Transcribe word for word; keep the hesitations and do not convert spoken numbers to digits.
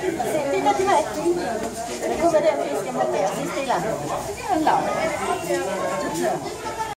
Titta till mig. Det kommer den fisken mot er. Sitt stilla. Hallå.